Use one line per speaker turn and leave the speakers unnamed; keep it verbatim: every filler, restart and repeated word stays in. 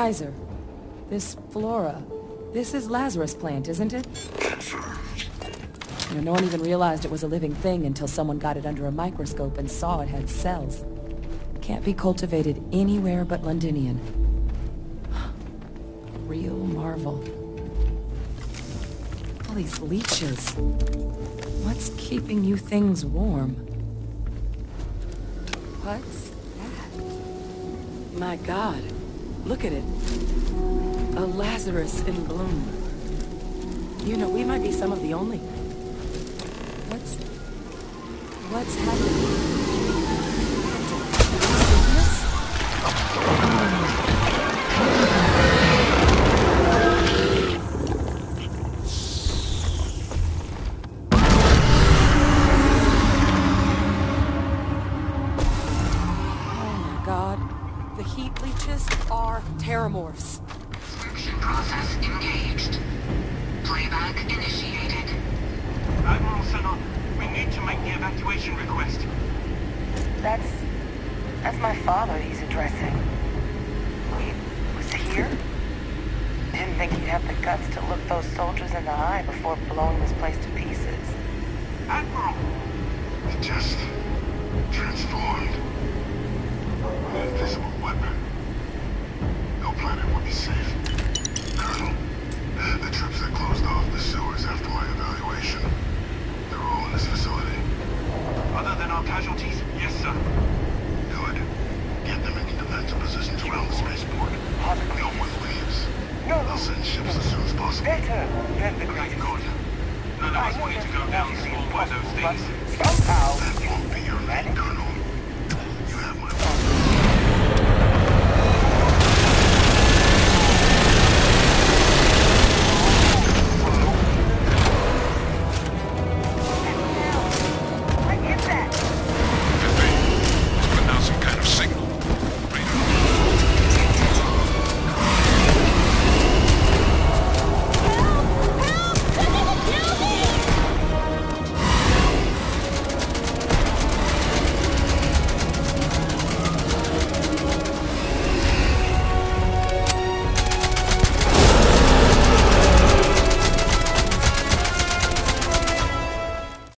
Kaiser, this flora, this is Lazarus plant, isn't it? You know, no one even realized it was a living thing until someone got it under a microscope and saw it had cells. Can't be cultivated anywhere but Londinian. Real marvel. All these leeches. What's keeping you things warm? What's that? My God. Look at it. A Lazarus in bloom. You know, we might be some of the only... What's... What's happening? Terrormorphs.
Selection process engaged. Playback initiated.
Admiral Senna, we need to make the evacuation request.
That's... that's my father he's addressing. He was here? Didn't think he'd have the guts to look those soldiers in the eye before blowing this place to pieces.
Admiral!
It just... transformed. An invisible weapon. No planet would be safe. Colonel, the troops that closed off the sewers after my evaluation, they're all in this facility.
Other than our casualties? Yes, sir.
Good. Get them into defensive positions around the spaceport. No one leaves.
No,
I'll send ships as soon as possible.
better than the
Okay,
greatest.
good. None of us wanted to go down swallowed by those things.
Somehow,
That won't be your fate, Colonel. You have my word.